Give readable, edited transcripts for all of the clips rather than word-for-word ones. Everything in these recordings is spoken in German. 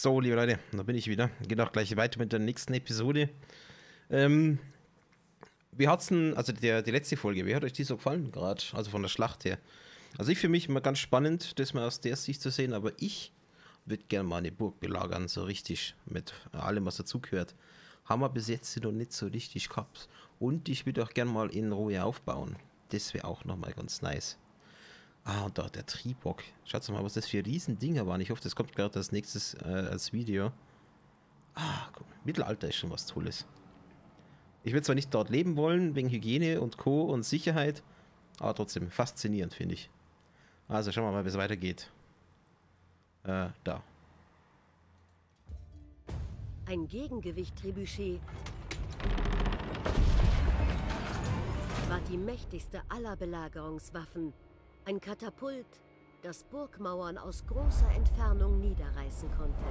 So, liebe Leute, da bin ich wieder. Geht auch gleich weiter mit der nächsten Episode. Wie hat's denn, also die letzte Folge, wie hat euch die so gefallen gerade? Also von der Schlacht her. Also ich für mich immer ganz spannend, das mal aus der Sicht zu sehen, aber ich würde gerne mal eine Burg belagern, so richtig, mit allem, was dazugehört. Haben wir bis jetzt noch nicht so richtig gehabt. Und ich würde auch gerne mal in Ruhe aufbauen. Das wäre auch nochmal ganz nice. Ah, und da der Triebock. Schaut mal, was das für Riesendinger waren. Ich hoffe, das kommt gerade als nächstes als Video. Ah, guck, Mittelalter ist schon was Tolles. Ich würde zwar nicht dort leben wollen, wegen Hygiene und Co. und Sicherheit, aber trotzdem faszinierend, finde ich. Also schauen wir mal, wie es weitergeht. Da. Ein Gegengewicht Trebuchet war die mächtigste aller Belagerungswaffen. Ein Katapult, das Burgmauern aus großer Entfernung niederreißen konnte.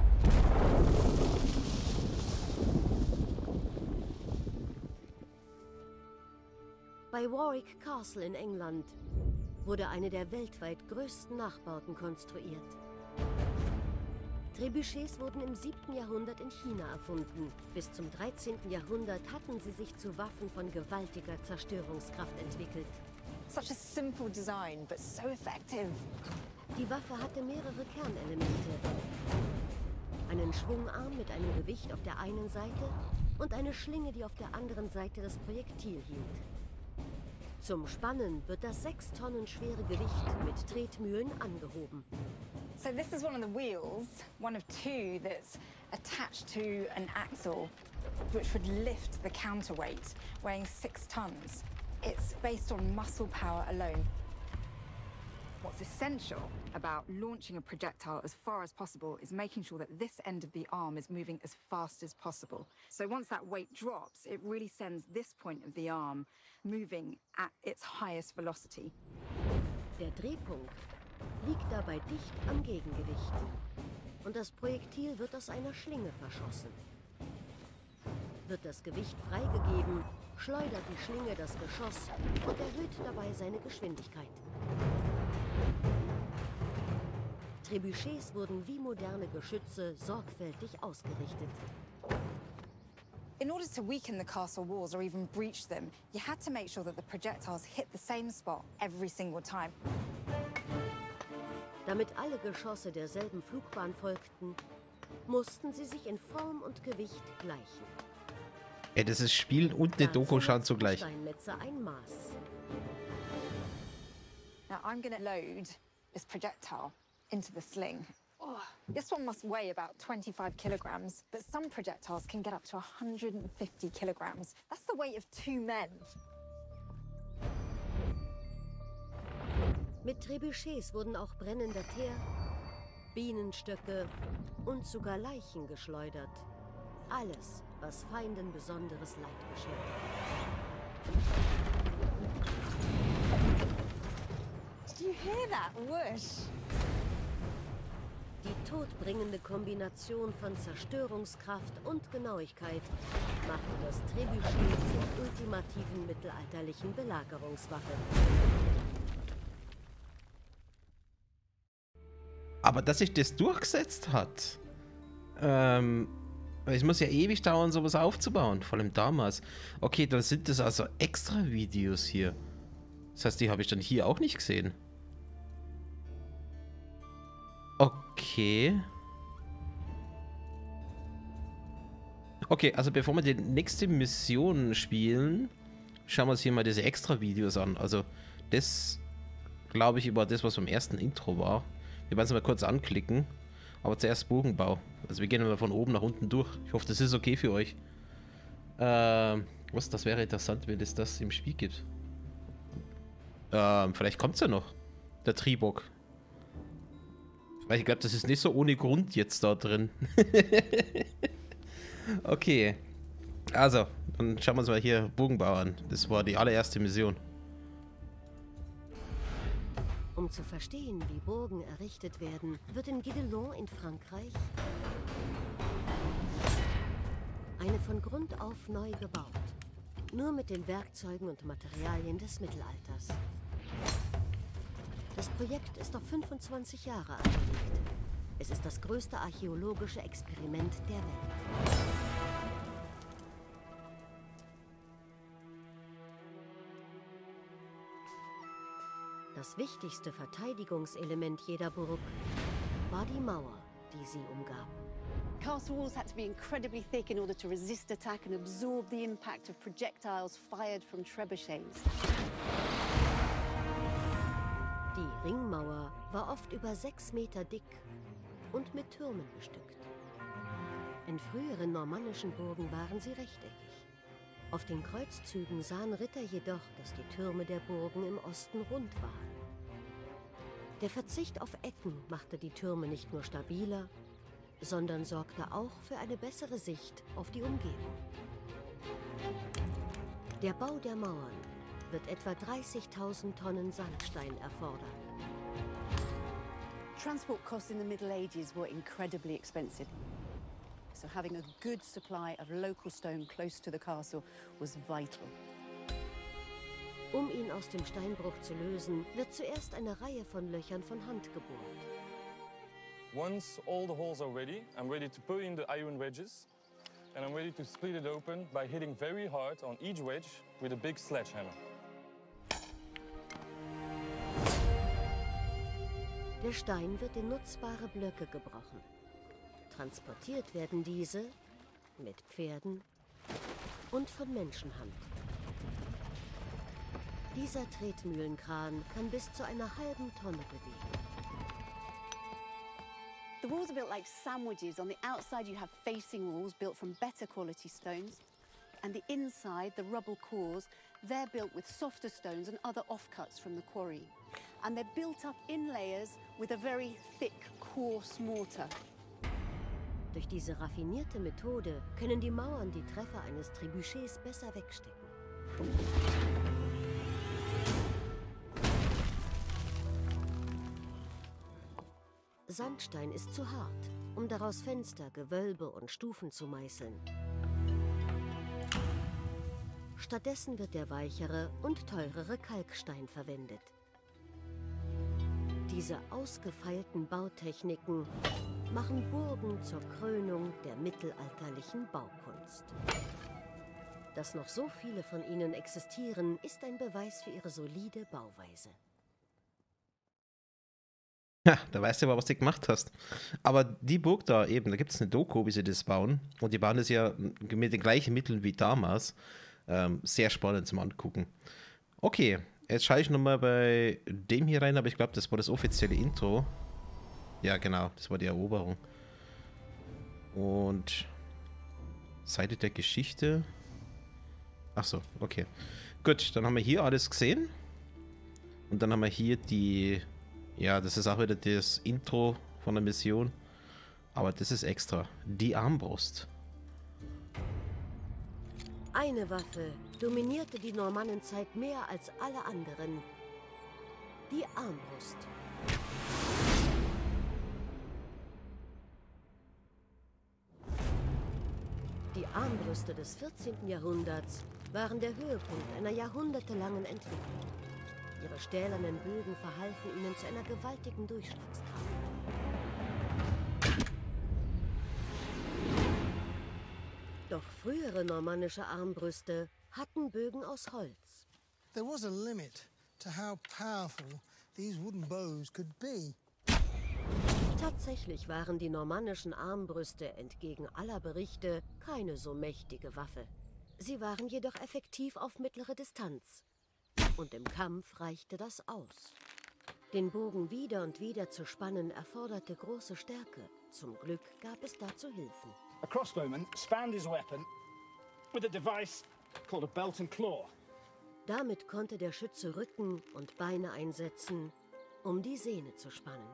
Bei Warwick Castle in England wurde eine der weltweit größten Nachbauten konstruiert. Trebuchets wurden im 7. Jahrhundert in China erfunden. Bis zum 13. Jahrhundert hatten sie sich zu Waffen von gewaltiger Zerstörungskraft entwickelt. Such a simple design, but so effective. Die Waffe hatte mehrere Kernelemente. Einen Schwungarm mit einem Gewicht auf der einen Seite und eine Schlinge, die auf der anderen Seite das Projektil hielt. Zum Spannen wird das 6 Tonnen schwere Gewicht mit Tretmühlen angehoben. So this is one of the wheels, one of two that's attached to an axle, which would lift the counterweight, weighing 6 tons. It's based on muscle power alone. What's essential about launching a projectile as far as possible is making sure that this end of the arm is moving as fast as possible. So once that weight drops, it really sends this point of the arm moving at its highest velocity. Der Drehpunkt liegt dabei dicht am Gegengewicht. Und das Projektil wird aus einer Schlinge verschossen. Wird das Gewicht freigegeben, schleudert die Schlinge das Geschoss und erhöht dabei seine Geschwindigkeit. Trebuchets wurden wie moderne Geschütze sorgfältig ausgerichtet. In order to weaken the castle walls or even breach them, you had to make sure that the projectiles hit the same spot every single time. Damit alle Geschosse derselben Flugbahn folgten, mussten sie sich in Form und Gewicht gleichen. Ja, das ist Spielen und eine Doku schauen zugleich. Steinmetze ein Maß. Now I'm going to load this projectile into the sling. Oh, this one must weigh about 25 kilograms, but some projectiles can get up to 150 kilograms. That's the weight of 2 men. Mit Trebuchets wurden auch brennender Teer, Bienenstöcke und sogar Leichen geschleudert. Alles, was Feinden besonderes Leid beschert. Did you hear that whoosh? Die todbringende Kombination von Zerstörungskraft und Genauigkeit machte das Trebuchet zur ultimativen mittelalterlichen Belagerungswaffe. Aber dass sich das durchgesetzt hat, es muss ja ewig dauern, sowas aufzubauen, vor allem damals. Okay, dann sind das also extra Videos hier. Das heißt, die habe ich dann hier auch nicht gesehen. Okay. Okay, also bevor wir die nächste Mission spielen, schauen wir uns hier mal diese extra Videos an. Also das, glaube ich, war das, was beim ersten Intro war. Wir werden es mal kurz anklicken. Aber zuerst Bogenbau. Also wir gehen mal von oben nach unten durch. Ich hoffe, das ist okay für euch. Das wäre interessant, wenn es das im Spiel gibt. Vielleicht kommt es ja noch. Der Triebock. Weil ich glaube, das ist nicht so ohne Grund jetzt da drin. Okay. Also, dann schauen wir uns mal hier Bogenbau an. Das war die allererste Mission. Um zu verstehen, wie Burgen errichtet werden, wird in Guédelon in Frankreich eine von Grund auf neu gebaut. Nur mit den Werkzeugen und Materialien des Mittelalters. Das Projekt ist auf 25 Jahre angelegt. Es ist das größte archäologische Experiment der Welt. Das wichtigste Verteidigungselement jeder Burg war die Mauer, die sie umgab. Castle walls had to be incredibly thick in order to resist attack and absorb the impact of projectiles fired from trebuchets. Die Ringmauer war oft über 6 Meter dick und mit Türmen bestückt. In früheren normannischen Burgen waren sie rechteckig. Auf den Kreuzzügen sahen Ritter jedoch, dass die Türme der Burgen im Osten rund waren. Der Verzicht auf Ecken machte die Türme nicht nur stabiler, sondern sorgte auch für eine bessere Sicht auf die Umgebung. Der Bau der Mauern wird etwa 30.000 Tonnen Sandstein erfordern. Transport costs in the Middle Ages were incredibly expensive. So having a good supply of local stone close to the castle was vital. Um ihn aus dem Steinbruch zu lösen, wird zuerst eine Reihe von Löchern von Hand gebohrt. Once all the holes are ready, I'm ready to put in the iron wedges, and I'm ready to split it open by hitting very hard on each wedge with a big sledgehammer. Der Stein wird in nutzbare Blöcke gebrochen. Transportiert werden diese mit Pferden und von Menschenhand. Dieser Tretmühlenkran kann bis zu einer halben Tonne bewegen. The walls are built like sandwiches. On the outside you have facing walls built from better quality stones. And the inside, the rubble cores, they're built with softer stones and other offcuts from the quarry. And they're built up in layers with a very thick, coarse mortar. Durch diese raffinierte Methode können die Mauern die Treffer eines Trebuchets besser wegstecken. Sandstein ist zu hart, um daraus Fenster, Gewölbe und Stufen zu meißeln. Stattdessen wird der weichere und teurere Kalkstein verwendet. Diese ausgefeilten Bautechniken machen Burgen zur Krönung der mittelalterlichen Baukunst. Dass noch so viele von ihnen existieren, ist ein Beweis für ihre solide Bauweise. Ja, da weißt du aber, was du gemacht hast. Aber die Burg da eben, da gibt es eine Doku, wie sie das bauen. Und die bauen das ja mit den gleichen Mitteln wie damals. Sehr spannend zum Angucken. Okay, jetzt schaue ich nochmal bei dem hier rein, aber ich glaube, das war das offizielle Intro. Ja, genau, das war die Eroberung. Und Seite der Geschichte. Ach so, okay. Gut, dann haben wir hier alles gesehen. Und dann haben wir hier die... Ja, das ist auch wieder das Intro von der Mission. Aber das ist extra. Die Armbrust. Eine Waffe dominierte die Normannenzeit mehr als alle anderen. Die Armbrust. Die Armbrüste des 14. Jahrhunderts waren der Höhepunkt einer jahrhundertelangen Entwicklung. Ihre stählernen Bögen verhalfen ihnen zu einer gewaltigen Durchschlagskraft. Doch frühere normannische Armbrüste hatten Bögen aus Holz. There was a limit to how powerful these wooden bows could be. Tatsächlich waren die normannischen Armbrüste entgegen aller Berichte keine so mächtige Waffe. Sie waren jedoch effektiv auf mittlere Distanz. Und im Kampf reichte das aus. Den Bogen wieder und wieder zu spannen erforderte große Stärke. Zum Glück gab es dazu Hilfen. A crossbowman spanned his weapon with a device called a belt and claw. Damit konnte der Schütze Rücken und Beine einsetzen, um die Sehne zu spannen.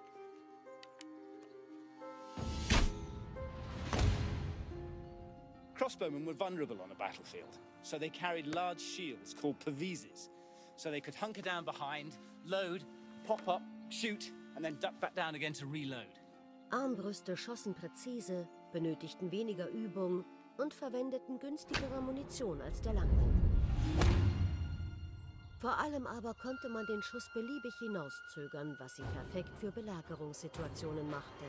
Crossbowmen were vulnerable on a battlefield, so they carried large shields called pavises, so they could hunker down behind, load, pop up, shoot, and then duck back down again to reload. Armbrüste schossen präzise, benötigten weniger Übung und verwendeten günstigere Munition als der Langbogen. Vor allem aber konnte man den Schuss beliebig hinauszögern, was sie perfekt für Belagerungssituationen machte.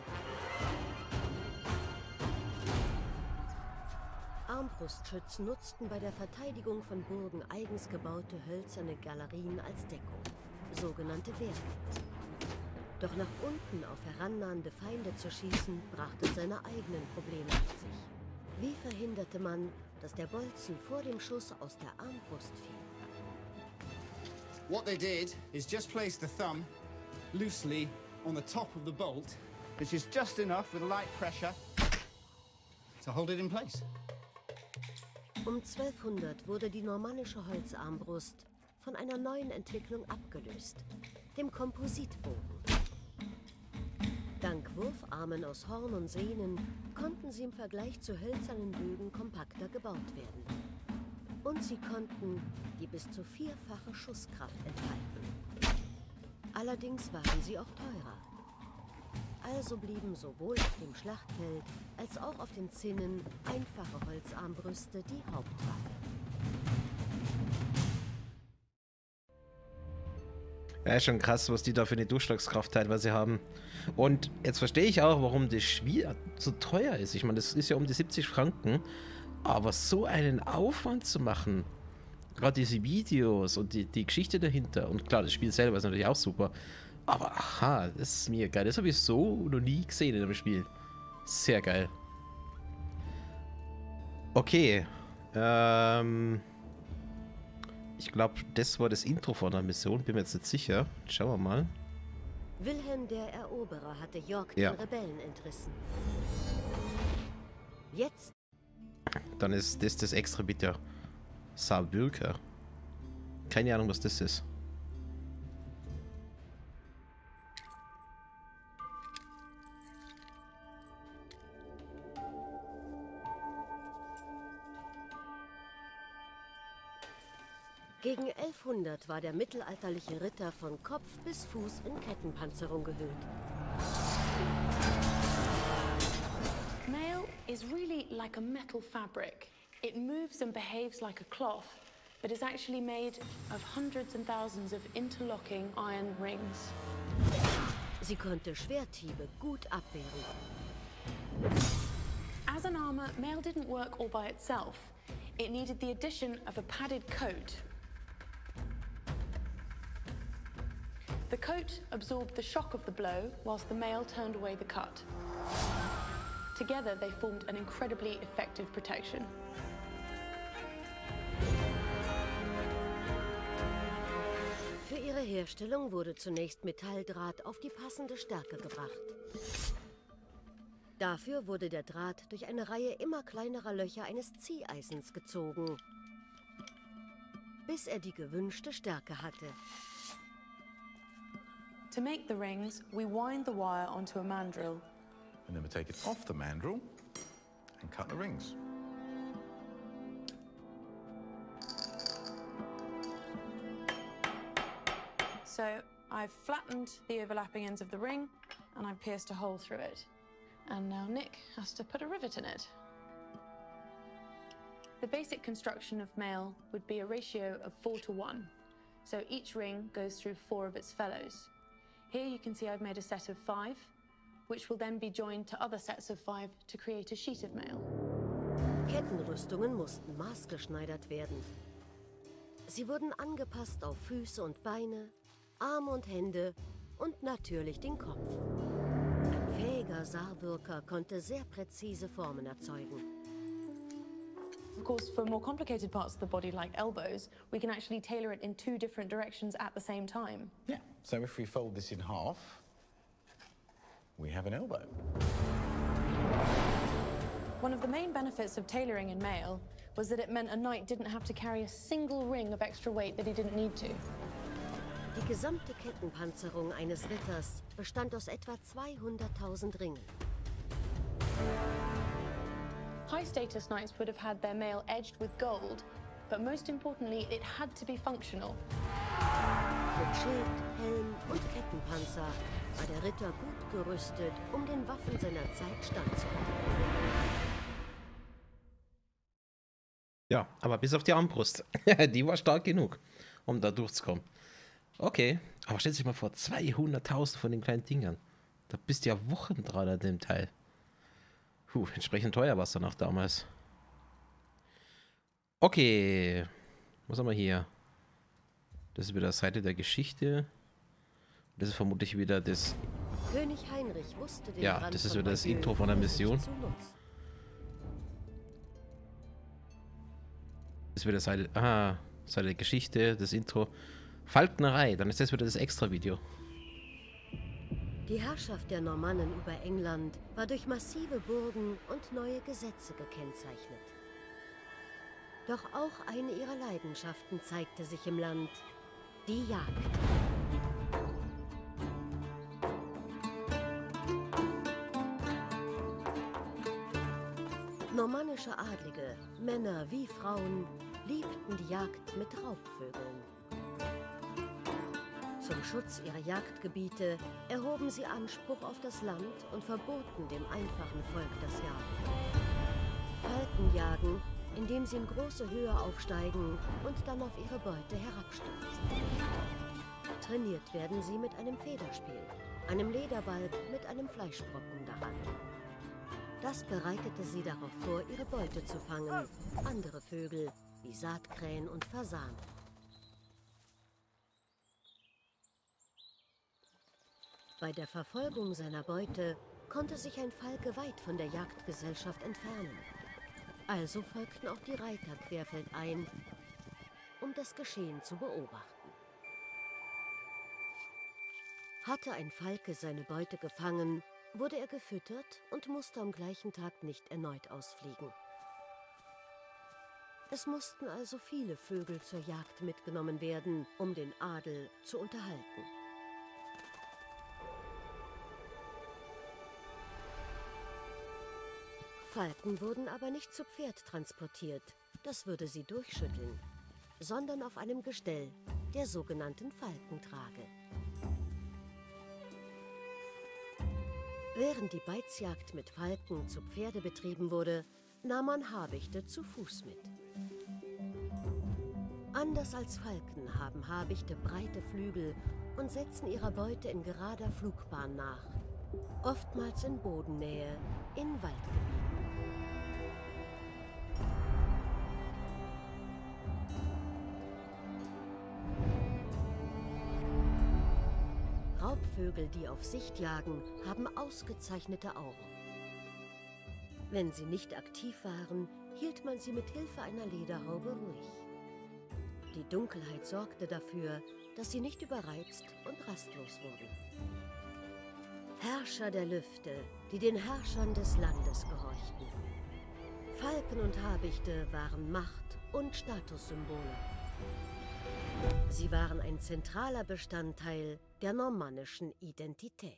Armbrustschützen nutzten bei der Verteidigung von Burgen eigens gebaute hölzerne Galerien als Deckung, sogenannte Wehrplätze. Doch nach unten auf herannahende Feinde zu schießen, brachte seine eigenen Probleme mit sich. Wie verhinderte man, dass der Bolzen vor dem Schuss aus der Armbrust fiel? What they did is just place the thumb loosely on the top of the bolt, which is just enough with light pressure to hold it in place. Um 1200 wurde die normannische Holzarmbrust von einer neuen Entwicklung abgelöst, dem Kompositbogen. Dank Wurfarmen aus Horn und Sehnen konnten sie im Vergleich zu hölzernen Bögen kompakter gebaut werden. Und sie konnten die bis zu 4-fache Schusskraft entfalten. Allerdings waren sie auch teurer. Also blieben sowohl auf dem Schlachtfeld als auch auf den Zinnen einfache Holzarmbrüste die Hauptwaffe. Ja, ist schon krass, was die da für eine Durchschlagskraft teilweise haben. Und jetzt verstehe ich auch, warum das Spiel so teuer ist. Ich meine, das ist ja um die 70 Franken. Aber so einen Aufwand zu machen, gerade diese Videos und die Geschichte dahinter, und klar, das Spiel selber ist natürlich auch super, aber aha, das ist mir geil. Das habe ich so noch nie gesehen in einem Spiel. Sehr geil. Okay. Ich glaube, das war das Intro von der Mission. Bin mir jetzt nicht sicher. Schauen wir mal. Wilhelm der Eroberer hatte York den Rebellen entrissen. Jetzt. Dann ist das extra bitte. Saarbrücker. Keine Ahnung, was das ist. Gegen 1100 war der mittelalterliche Ritter von Kopf bis Fuß in Kettenpanzerung gehüllt. Mail is really like a metal fabric. It moves and behaves like a cloth, but is actually made of hundreds and thousands of interlocking iron rings. Sie konnte Schwerthiebe gut abwehren. As an armor, mail didn't work all by itself. It needed the addition of a padded coat. The coat absorbed the shock of the blow, whilst the mail turned away the cut. Together, they formed an incredibly effective protection. Für ihre Herstellung wurde zunächst Metalldraht auf die passende Stärke gebracht. Dafür wurde der Draht durch eine Reihe immer kleinerer Löcher eines Zieheisens gezogen, bis er die gewünschte Stärke hatte. To make the rings, we wind the wire onto a mandrel. And then we take it off the mandrel and cut the rings. So I've flattened the overlapping ends of the ring and I've pierced a hole through it. And now Nick has to put a rivet in it. The basic construction of mail would be a ratio of 4:1. So each ring goes through 4 of its fellows. Here you can see I've made a set of 5, which will then be joined to other sets of 5 to create a sheet of mail. Kettenrüstungen mussten maßgeschneidert werden. Sie wurden angepasst auf Füße und Beine, Arme und Hände und natürlich den Kopf. Ein fähiger Saarwürker konnte sehr präzise Formen erzeugen. Of course, for more complicated parts of the body, like elbows, we can actually tailor it in 2 different directions at the same time. Yeah. So if we fold this in half, we have an elbow. One of the main benefits of tailoring in mail was that it meant a knight didn't have to carry a single ring of extra weight that he didn't need to. Die gesamte Kettenpanzerung eines Ritters bestand aus etwa 200.000 Ringen. High-status knights would have had their mail edged with gold, but most importantly, it had to be functional. Mit Schild, Helm und Kettenpanzer war der Ritter gut gerüstet, um den Waffen seiner Zeit standzuhalten. Ja, aber bis auf die Armbrust. Die war stark genug. um da durchzukommen. Okay, aber stellt sich mal vor, 200.000 von den kleinen Dingern. Da bist du ja Wochen dran an dem Teil. Entsprechend teuer war es dann auch damals. Okay, was haben wir hier? Das ist wieder Seite der Geschichte. Das ist vermutlich wieder das... König Heinrich wusste den Ja, Brand das ist von wieder das Bayeux Intro von der Mission. zu nutzen. Das ist wieder Seite... Ah, Seite der Geschichte, das Intro. Falknerei, dann ist das wieder das Extra-Video. Die Herrschaft der Normannen über England war durch massive Burgen und neue Gesetze gekennzeichnet. Doch auch eine ihrer Leidenschaften zeigte sich im Land: die Jagd. Normannische Adlige, Männer wie Frauen, liebten die Jagd mit Raubvögeln. Zum Schutz ihrer Jagdgebiete erhoben sie Anspruch auf das Land und verboten dem einfachen Volk das Jagen. Falkenjagen, indem sie in große Höhe aufsteigen und dann auf ihre Beute herabstürzen. Trainiert werden sie mit einem Federspiel, einem Lederbalg mit einem Fleischbrocken daran. Das bereitete sie darauf vor, ihre Beute zu fangen, andere Vögel wie Saatkrähen und Fasanen. Bei der Verfolgung seiner Beute konnte sich ein Falke weit von der Jagdgesellschaft entfernen. Also folgten auch die Reiter querfeldein, um das Geschehen zu beobachten. Hatte ein Falke seine Beute gefangen, wurde er gefüttert und musste am gleichen Tag nicht erneut ausfliegen. Es mussten also viele Vögel zur Jagd mitgenommen werden, um den Adel zu unterhalten. Falken wurden aber nicht zu Pferd transportiert, das würde sie durchschütteln, sondern auf einem Gestell, der sogenannten Falkentrage. Während die Beizjagd mit Falken zu Pferde betrieben wurde, nahm man Habichte zu Fuß mit. Anders als Falken haben Habichte breite Flügel und setzen ihrer Beute in gerader Flugbahn nach, oftmals in Bodennähe, in Waldgebieten. Raubvögel, die auf Sicht jagen, haben ausgezeichnete Augen. Wenn sie nicht aktiv waren, hielt man sie mit Hilfe einer Lederhaube ruhig. Die Dunkelheit sorgte dafür, dass sie nicht überreizt und rastlos wurden. Herrscher der Lüfte, die den Herrschern des Landes gehorchten. Falken und Habichte waren Macht- und Statussymbole. Sie waren ein zentraler Bestandteil der normannischen Identität.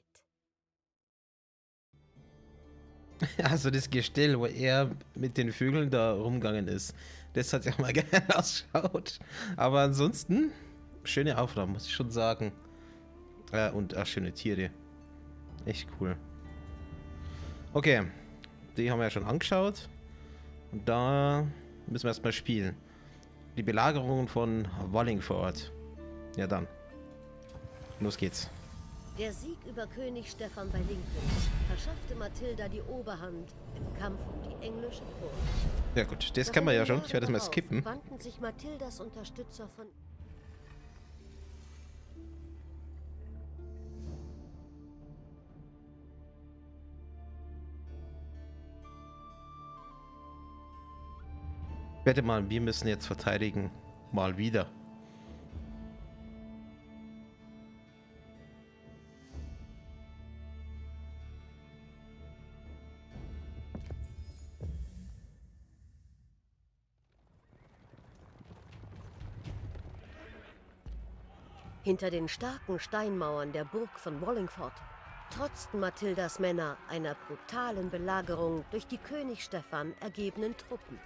Also das Gestell, wo er mit den Vögeln da rumgegangen ist, das hat ja mal gerne ausschaut. Aber ansonsten, schöne Aufnahmen, muss ich schon sagen. Und auch schöne Tiere. Echt cool. Okay, die haben wir ja schon angeschaut. Und da müssen wir erstmal spielen. Die Belagerung von Wallingford. Ja dann. Los geht's. Der Sieg über König Stephan bei Lincoln verschaffte Matilda die Oberhand im Kampf um die englische Krone. Ja gut, das kennen wir ja schon. Ich werde das mal skippen. Wandten sich Matildas Unterstützer von... Wette mal, wir müssen jetzt verteidigen. Mal wieder. Hinter den starken Steinmauern der Burg von Wallingford trotzten Matildas Männer einer brutalen Belagerung durch die König Stephan ergebenen Truppen.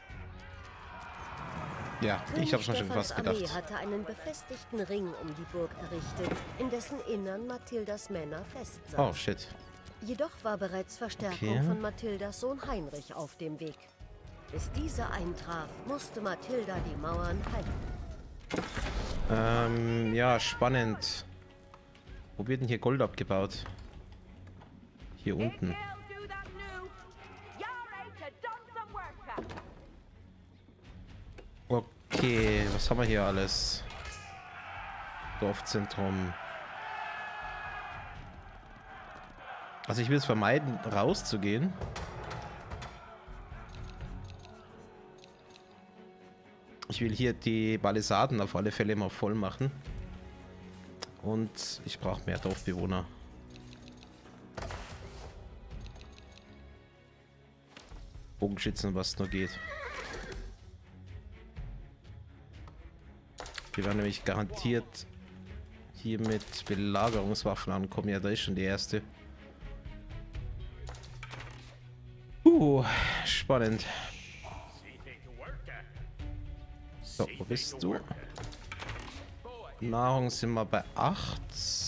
Ja, ich habe schon was gedacht. Armee hatte einen befestigten Ring um die Burg errichtet, in dessen Innern Matildas Männer festsaßen. Oh, shit. Jedoch war bereits Verstärkung von Matildas Sohn Heinrich auf dem Weg. Bis dieser eintraf, musste Matilda die Mauern halten. Ja, spannend. Wo wird denn hier Gold abgebaut? Hier unten. Okay, was haben wir hier alles? Dorfzentrum. Also ich will es vermeiden, rauszugehen. Ich will hier die Palisaden auf alle Fälle mal voll machen. Und ich brauche mehr Dorfbewohner. Bogenschützen, was nur geht. Die werden nämlich garantiert hier mit Belagerungswaffen ankommen. Ja, da ist schon die erste. Spannend. So, wo bist du? Nahrung sind wir bei 8.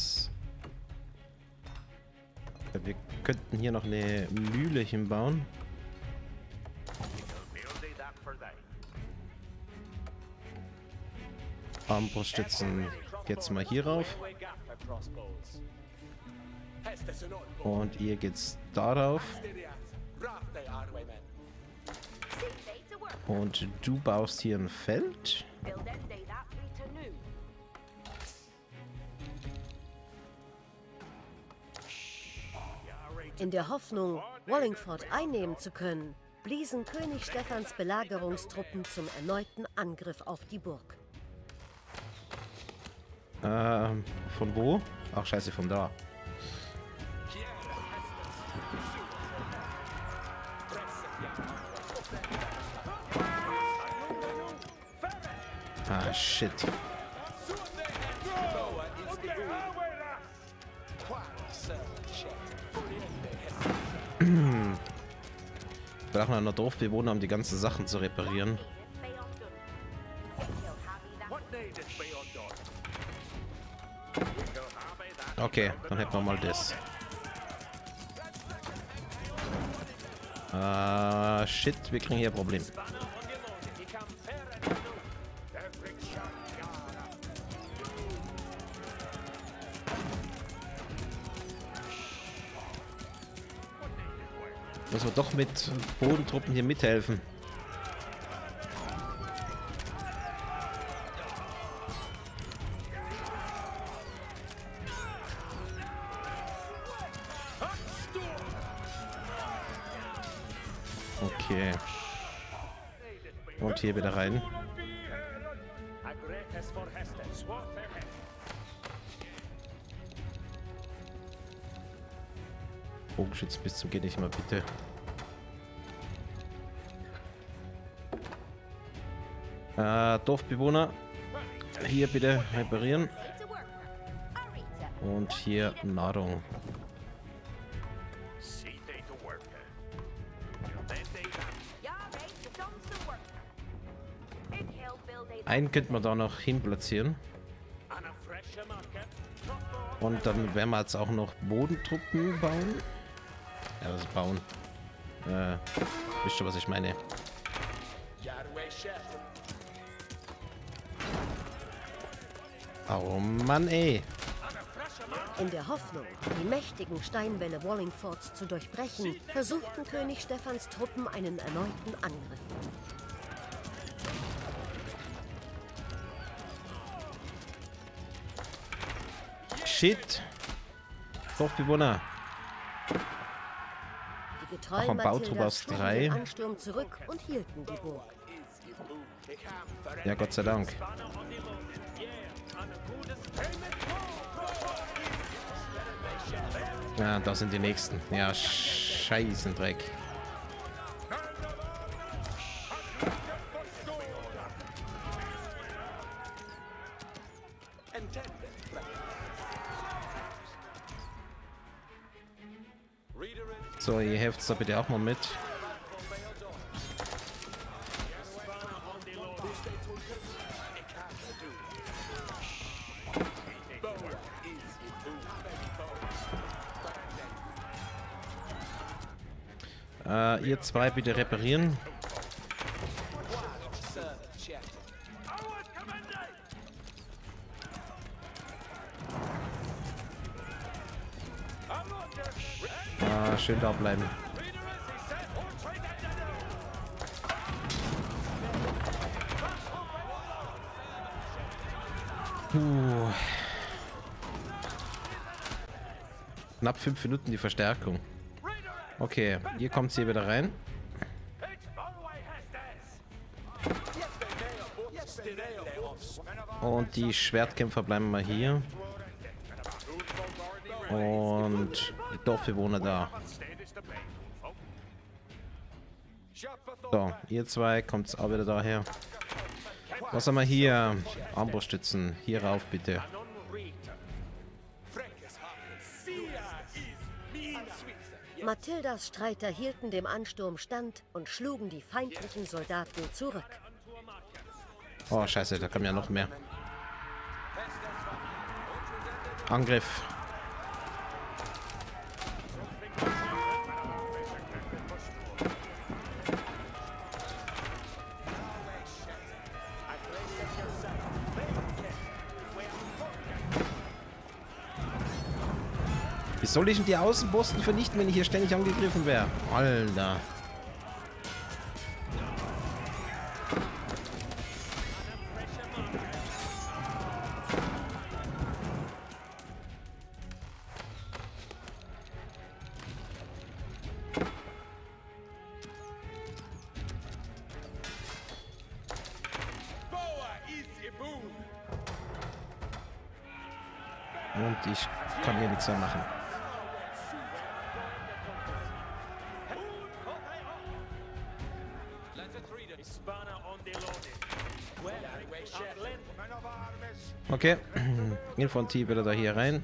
Ja, wir könnten hier noch eine Mühle hinbauen. Armbruststützen jetzt mal hier rauf. Und ihr geht's darauf. Und du baust hier ein Feld. In der Hoffnung, Wallingford einnehmen zu können, bliesen König Stephans Belagerungstruppen zum erneuten Angriff auf die Burg. Von wo? Ach scheiße, von da. Ah, shit. Wir brauchen noch Dorfbewohner, um die ganzen Sachen zu reparieren. Okay, dann hätten wir mal das. Shit, wir kriegen hier ein Problem. Müssen wir doch mit Bodentruppen hier mithelfen. Okay. Und hier wieder rein. Bogenschützen bis zum geht nicht mal, bitte. Dorfbewohner. Hier bitte reparieren. Und hier Nahrung. Einen könnte man da noch hin platzieren. Und dann werden wir jetzt auch noch Bodentruppen bauen. Ja, das ist bauen. Wisst ihr, was ich meine? Oh Mann, ey. In der Hoffnung, die mächtigen Steinwälle Wallingfords zu durchbrechen, versuchten König Stephans Truppen einen erneuten Angriff. Shit. Dorfbewohner. Die Getreuen Matildas schlugen den Ansturm zurück und hielten die Burg. Ja, Gott sei Dank. Ja, da sind die nächsten. Ja, Scheißendreck. So, ihr helft da bitte auch mal mit. Ihr zwei bitte reparieren. Ah, schön da bleiben. Knapp 5 Minuten die Verstärkung. Okay, hier kommt sie wieder rein. Und die Schwertkämpfer bleiben mal hier. Und die Dorfbewohner da. So, ihr zwei kommt auch wieder daher. Was haben wir hier? Armbruststützen. Hier rauf bitte. Mathildas Streiter hielten dem Ansturm stand und schlugen die feindlichen Soldaten zurück. Oh, scheiße, da kommen ja noch mehr. Angriff. Wie soll ich denn die Außenposten vernichten, wenn ich hier ständig angegriffen wäre? Alter. Und ich kann hier nichts mehr machen. Okay, Infanterie wieder da hier rein.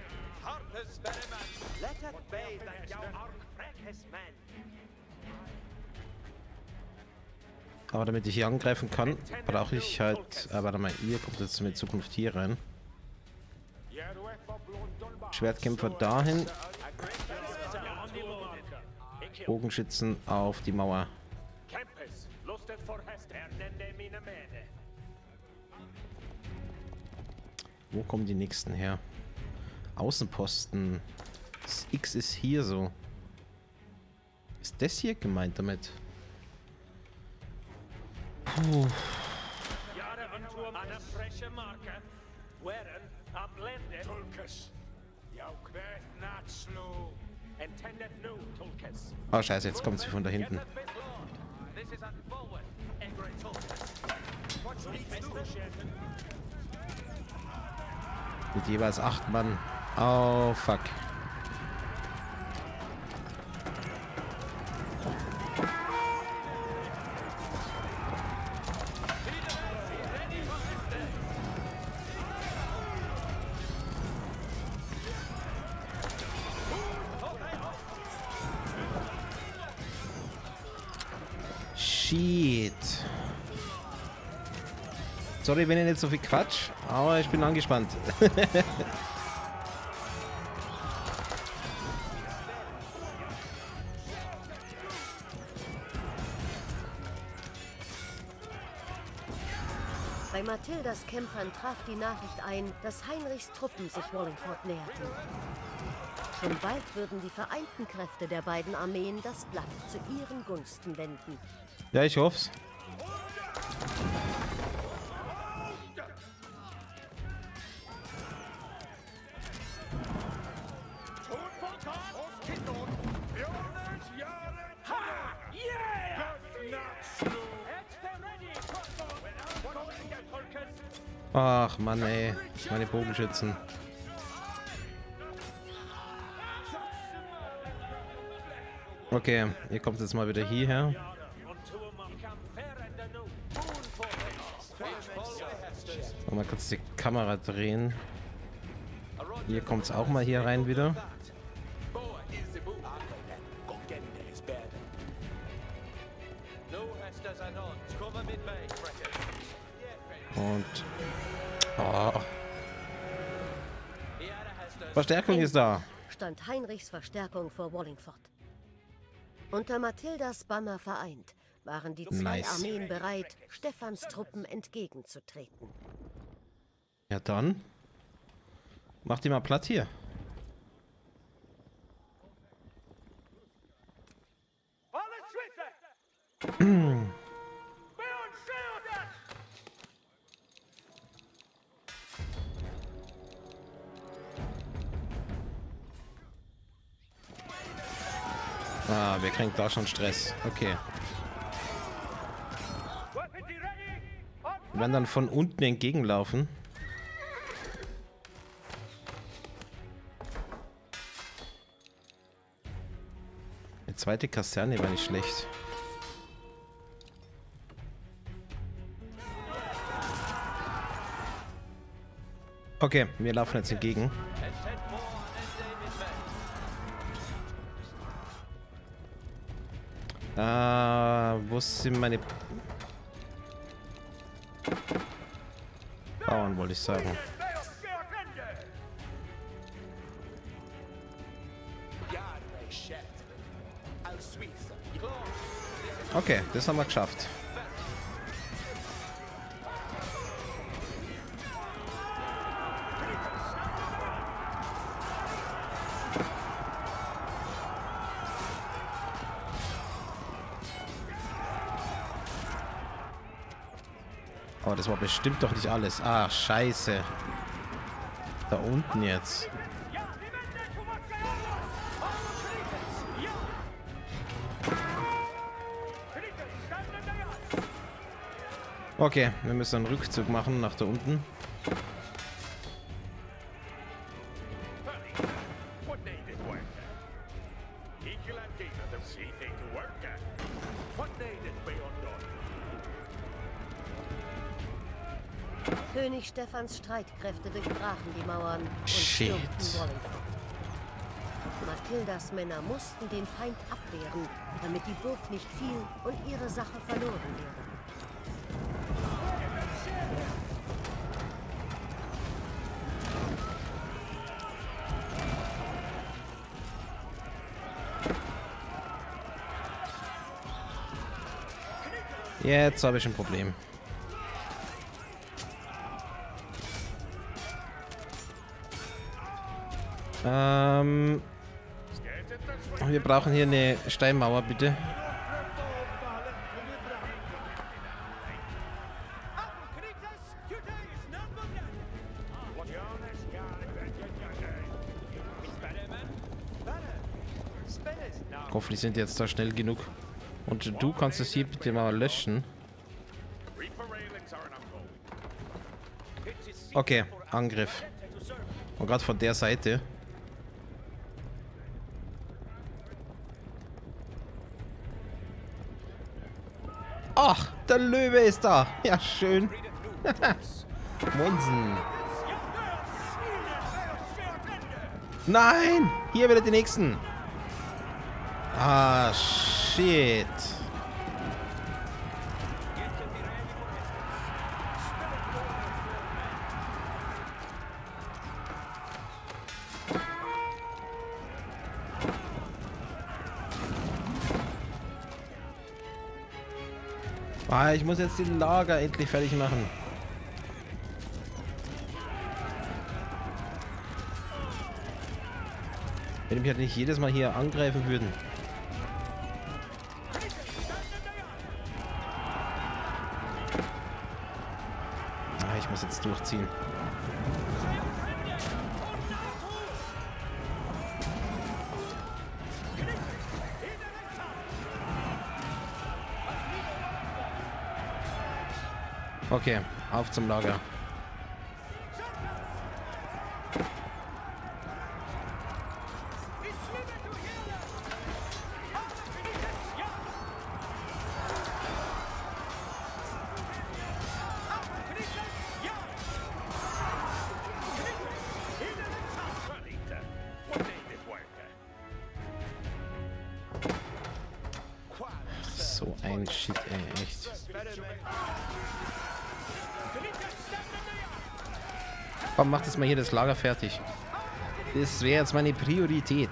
Aber damit ich hier angreifen kann, brauche ich halt... warte mal, ihr kommt jetzt in Zukunft hier rein. Schwertkämpfer dahin. Bogenschützen auf die Mauer. Wo kommen die nächsten her? Außenposten. Das X ist hier so. Ist das hier gemeint damit? Puh. Oh scheiße, jetzt kommt sie von da hinten. Mit jeweils 8 Mann. Oh fuck. Shit. Sorry, wenn ihr nicht so viel Quatsch, aber ich bin angespannt. Bei Mathildas Kämpfern traf die Nachricht ein, dass Heinrichs Truppen sich Wallingford näherten. Schon bald würden die vereinten Kräfte der beiden Armeen das Blatt zu ihren Gunsten wenden. Ja, ich hoff's. Ach Mann, ey. Meine Bogenschützen. Okay, ihr kommt jetzt mal wieder hierher. Mal kurz die Kamera drehen. Hier kommt es auch mal hier rein wieder. Und... Oh. Verstärkung ist da. Stand Heinrichs Verstärkung vor Wallingford. Unter Mathildas Banner vereint waren die zwei Armeen bereit, Stephans Truppen entgegenzutreten. Ja dann, macht die mal platt hier. Ah, wir kriegen da schon Stress. Okay. Wir werden dann von unten entgegenlaufen. Eine zweite Kaserne war nicht schlecht. Okay, wir laufen jetzt entgegen. Wo sind meine Bauern, wollte ich sagen. Okay, das haben wir geschafft. Aber das war bestimmt doch nicht alles. Ah, scheiße. Da unten jetzt. Okay, wir müssen einen Rückzug machen nach da unten. König Stephans Streitkräfte durchbrachen die Mauern und Shit. stürmten Wallingford. Mathildas Männer mussten den Feind abwehren, damit die Burg nicht fiel und ihre Sache verloren wäre. Jetzt habe ich ein Problem. Wir brauchen hier eine Steinmauer, bitte. Hoffentlich sind die jetzt da schnell genug. Und du kannst es hier bitte mal löschen. Okay, Angriff. Und gerade von der Seite. Ach, der Löwe ist da. Ja, schön. Monsen. Nein! Hier wieder die nächsten. Ah, shit. Ah, ich muss jetzt die Lager endlich fertig machen. Wenn die mich halt nicht jedes Mal hier angreifen würden. Ah, ich muss jetzt durchziehen. Okay, auf zum Lager. So ein Shit, ey, echt. Komm, mach das mal hier das Lager fertig. Das wäre jetzt meine Priorität.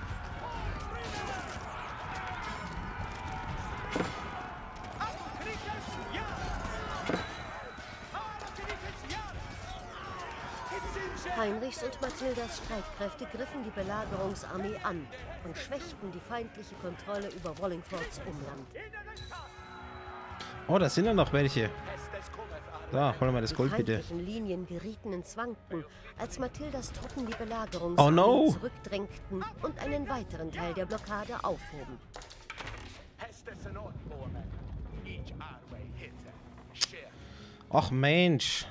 Heinrichs und Mathildas Streitkräfte griffen die Belagerungsarmee an und schwächten die feindliche Kontrolle über Wallingfords Umland. Oh, da sind ja noch welche. Da, hol mal das Gold bitte. Die feindlichen Linien gerieten ins Wanken, als Mathildas Truppen die Belagerung zurückdrängten und einen weiteren Teil der Blockade aufhoben. Ach Mensch.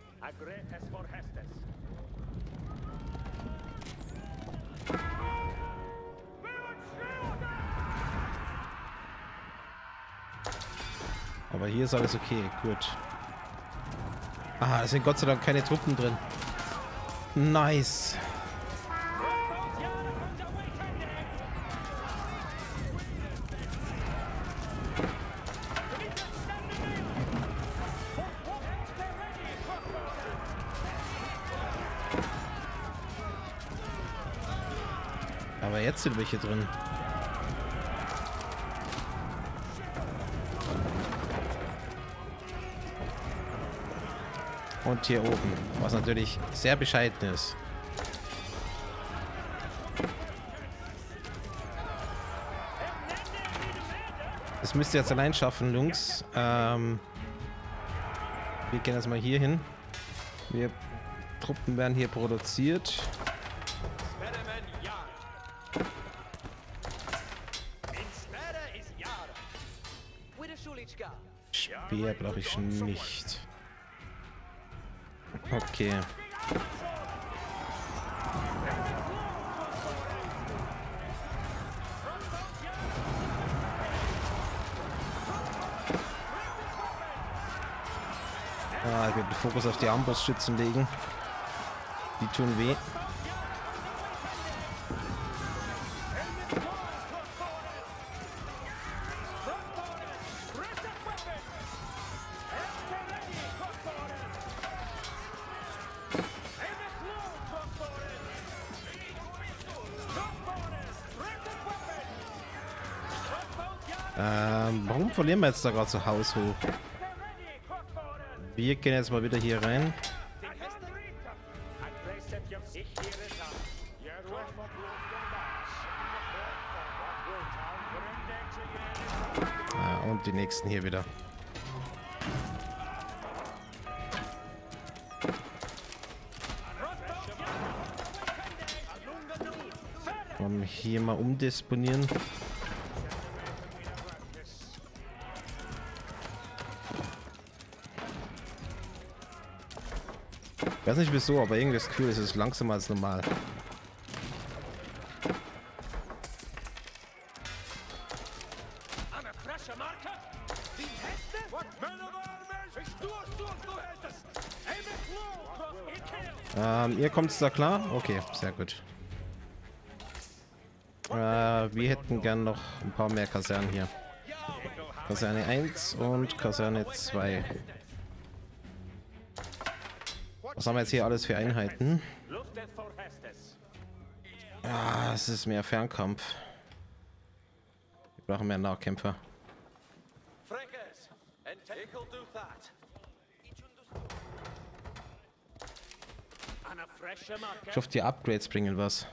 Aber hier ist alles okay, gut. Ah, da sind Gott sei Dank keine Truppen drin. Nice. Aber jetzt sind welche drin. Und hier oben, was natürlich sehr bescheiden ist. Das müsst ihr jetzt allein schaffen, Jungs. Wir gehen jetzt mal hier hin. Wir Truppen werden hier produziert. Speer brauche ich nicht. Okay. Ah, ich werde den Fokus auf die Armbrustschützen legen. Die tun weh. Warum verlieren wir jetzt da gerade so Haus hoch? Wir gehen jetzt mal wieder hier rein. Ah, und die nächsten hier wieder. Und hier mal umdisponieren. Ich weiß nicht wieso, aber irgendwie das Gefühl, es ist langsamer als normal. Ihr kommt da klar? Okay, sehr gut. Wir hätten gern noch ein paar mehr Kasernen hier. Kaserne 1 und Kaserne 2. Was haben wir jetzt hier alles für Einheiten? Ah, es ist mehr Fernkampf. Wir brauchen mehr Nahkämpfer. Ich hoffe, die Upgrades bringen was.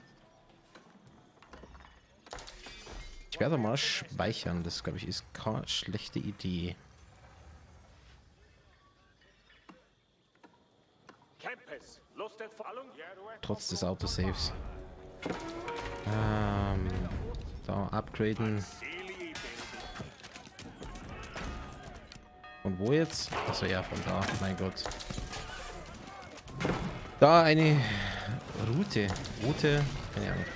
Ich werde mal speichern. Das, glaube ich, ist keine schlechte Idee. Trotz des Autosaves. Da upgraden. Von wo jetzt? Achso, ja, von da. Mein Gott. Da eine Route. Keine Ahnung.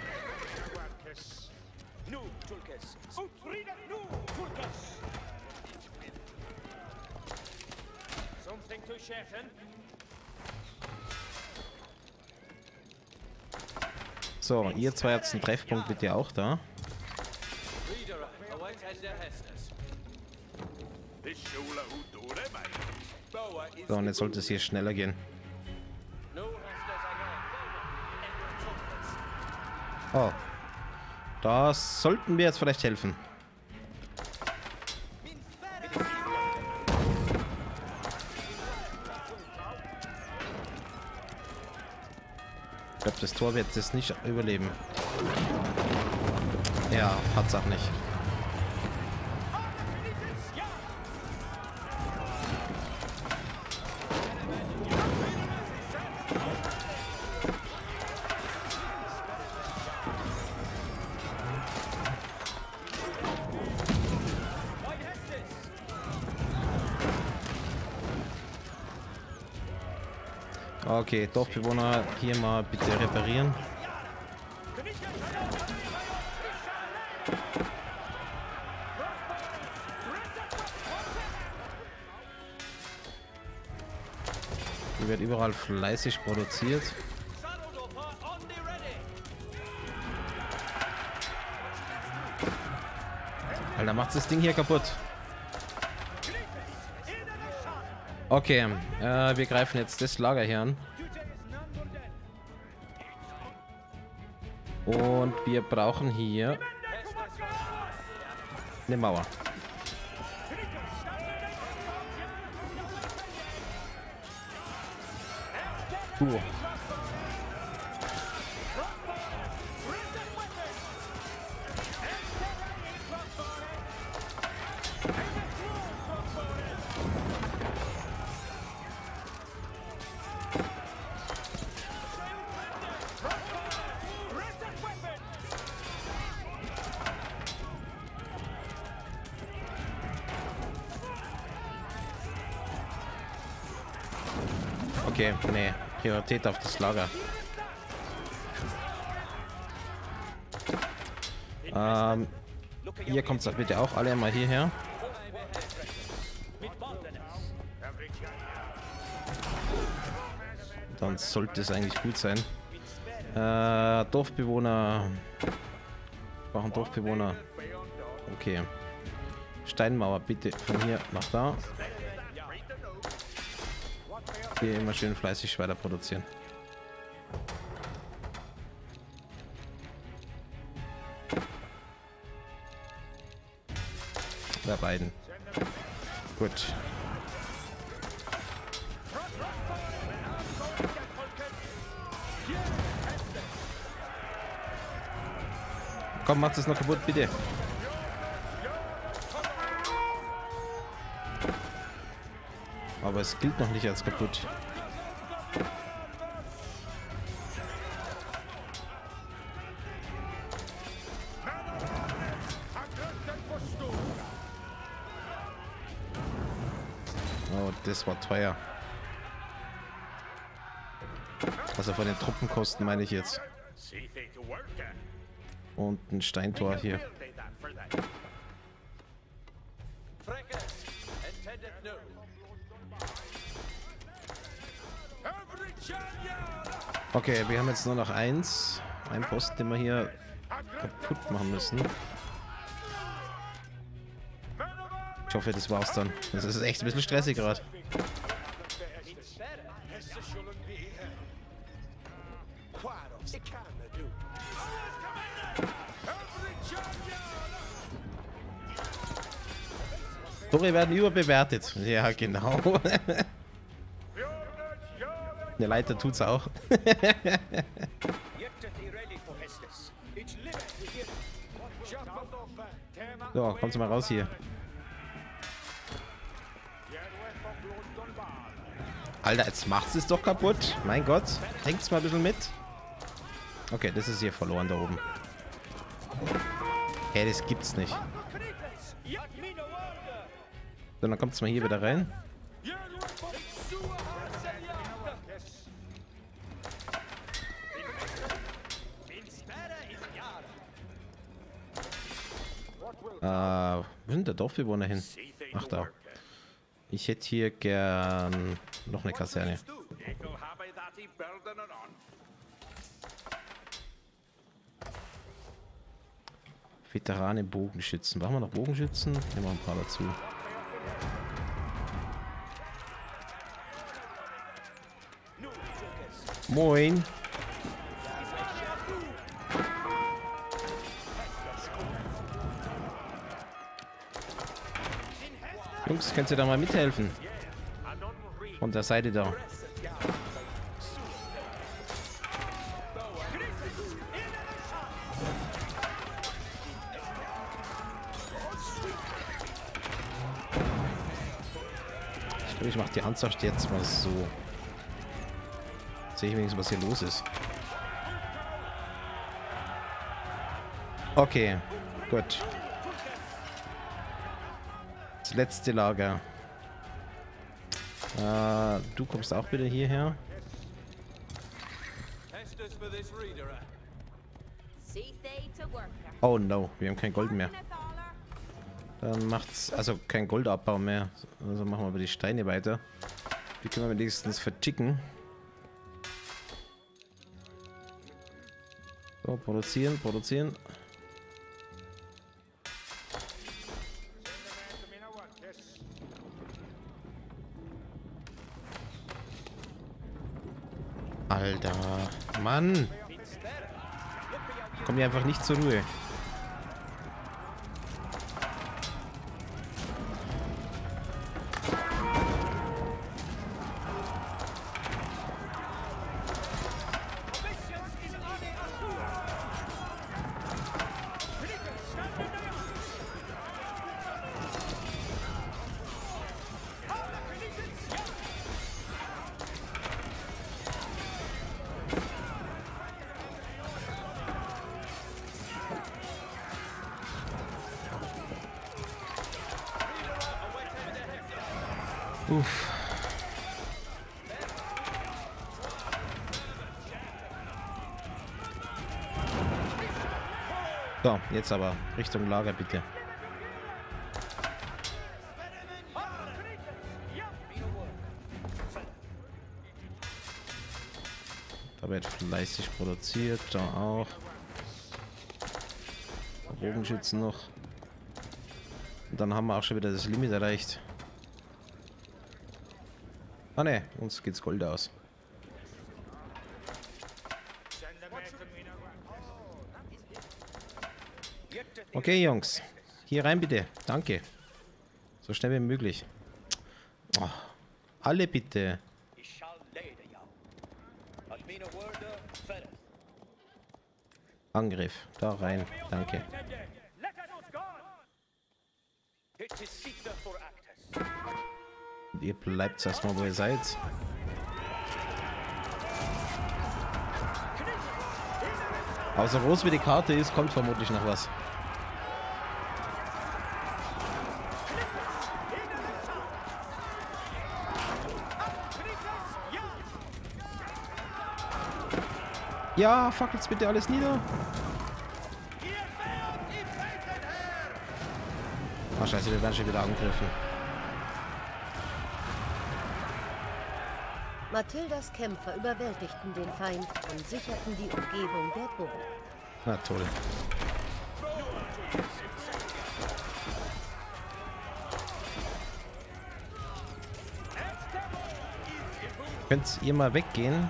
So, ihr zwei habt einen Treffpunkt bitte auch da. So, und jetzt sollte es hier schneller gehen. Oh. Da sollten wir jetzt vielleicht helfen. Ich glaube, das Tor wird das nicht überleben. Ja, hat's auch nicht. Okay, Dorfbewohner, hier mal bitte reparieren. Hier wird überall fleißig produziert. Alter, macht das Ding hier kaputt. Okay, wir greifen jetzt das Lager hier an. Und wir brauchen hier eine Mauer. Okay, nee. Priorität auf das Lager. Hier kommt es bitte auch alle mal hierher. Dann sollte es eigentlich gut sein. Dorfbewohner. Wir brauchen Dorfbewohner. Okay. Steinmauer bitte von hier nach da. Hier immer schön fleißig weiter produzieren. Bei beiden. Gut. Komm, macht es noch kaputt, bitte. Aber es gilt noch nicht als kaputt. Oh, das war teuer. Also von den Truppenkosten meine ich jetzt. Und ein Steintor hier. Okay, wir haben jetzt nur noch einen Posten, den wir hier kaputt machen müssen. Ich hoffe, das war's dann. Das ist echt ein bisschen stressig gerade. Tore werden überbewertet. Ja, genau. Der Leiter tut's auch. So, kommt mal raus hier. Alter, jetzt macht's es doch kaputt. Mein Gott, denkt's mal ein bisschen mit. Okay, das ist hier verloren da oben. Hey, das gibt's nicht. So, dann kommt's mal hier wieder rein. Wo sind der Dorfbewohner hin? Ach, da. Ich hätte hier gern noch eine Kaserne. Veteranen Bogenschützen. Brauchen wir noch Bogenschützen? Nehmen wir ein paar dazu. Moin. Jungs, könnt ihr da mal mithelfen? Von der Seite da. Ich glaube, ich mache die Anzahl jetzt mal so. Sehe ich wenigstens, was hier los ist. Okay, gut. Das letzte Lager. Du kommst auch bitte hierher. Oh no, wir haben kein Gold mehr. Dann macht's also kein Goldabbau mehr. Also machen wir aber die Steine weiter. Die können wir wenigstens verticken. So, produzieren, produzieren. Alter, Mann. Komm hier einfach nicht zur Ruhe. Uff. So, jetzt aber Richtung Lager bitte. Da wird fleißig produziert, da auch. Bogenschützen noch. Und dann haben wir auch schon wieder das Limit erreicht. Ah ne, uns geht's Gold aus. Okay, Jungs. Hier rein bitte. Danke. So schnell wie möglich. Oh, alle bitte. Angriff. Da rein. Danke. Und ihr bleibt erstmal, wo ihr seid. Außer groß wie die Karte ist, kommt vermutlich noch was. Ja, fackelt's bitte alles nieder. Ah, scheiße, wir werden schon wieder angegriffen. Mathildas Kämpfer überwältigten den Feind und sicherten die Umgebung der Burg. Na toll. Könnt ihr mal weggehen?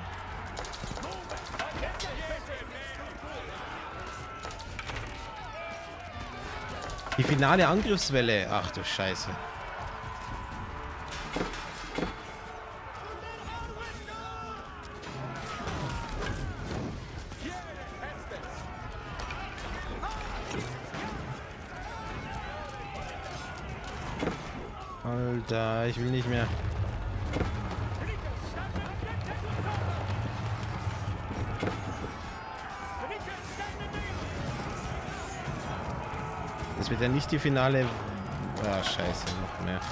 Die finale Angriffswelle. Ach du Scheiße. Alter, ich will nicht mehr. Das wird ja nicht die finale... Ah, scheiße, noch mehr.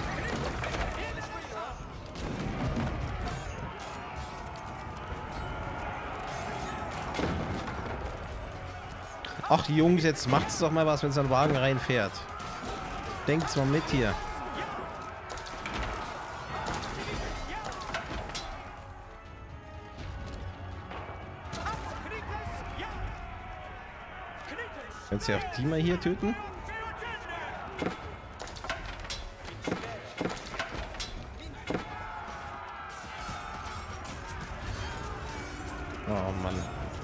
Ach Jungs, jetzt macht's doch mal was, wenn so ein Wagen reinfährt. Denkt's mal mit hier. Könnt ihr auch die mal hier töten? Oh Mann.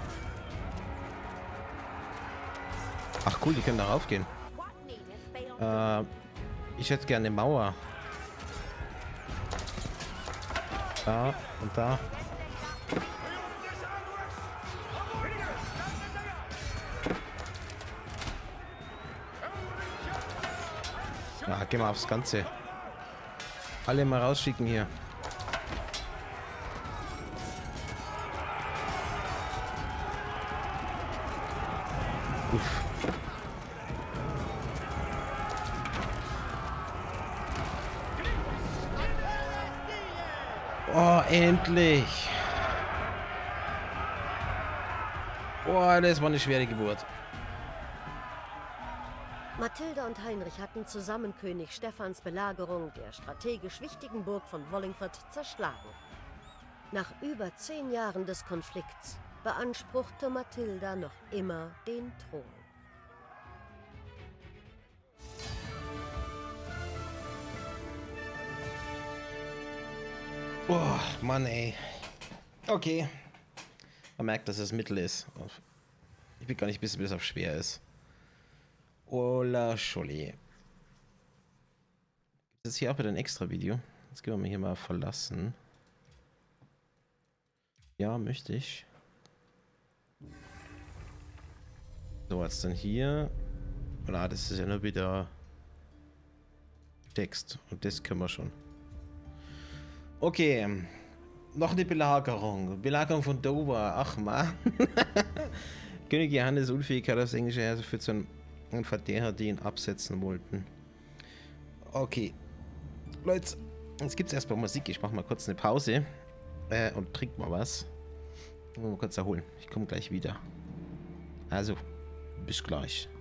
Ach cool, die können da raufgehen. Ich hätte gerne eine Mauer. Da und da. Ja, gehen wir aufs Ganze. Alle mal rausschicken hier. Uff. Oh, endlich. Boah, das war eine schwere Geburt. Mathilda und Heinrich hatten zusammen König Stephans Belagerung der strategisch wichtigen Burg von Wallingford zerschlagen. Nach über 10 Jahren des Konflikts beanspruchte Mathilda noch immer den Thron. Boah, Mann, ey. Okay. Man merkt, dass es Mittel ist. Ich will gar nicht wissen, bis es auf schwer ist. Ola Scholli. Gibt es hier auch wieder ein extra Video? Jetzt können wir hier mal verlassen. Ja, möchte ich. So, was denn hier? Na, das ist ja nur wieder Text. Und das können wir schon. Okay. Noch eine Belagerung. Belagerung von Dover. Ach man. König Johannes Unfähigkeit aufs englische Heer führt zu einem Verderber, die ihn absetzen wollten. Okay. Leute, jetzt gibt es erstmal Musik. Ich mache mal kurz eine Pause. Und trink mal was. Mal kurz erholen. Ich komme gleich wieder. Also, bis gleich.